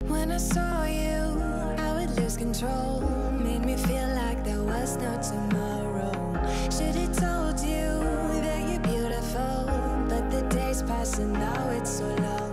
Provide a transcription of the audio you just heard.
When I saw you, I would lose control. Made me feel like there was no tomorrow. Should've told you that you're beautiful, but the days pass and now it's so low.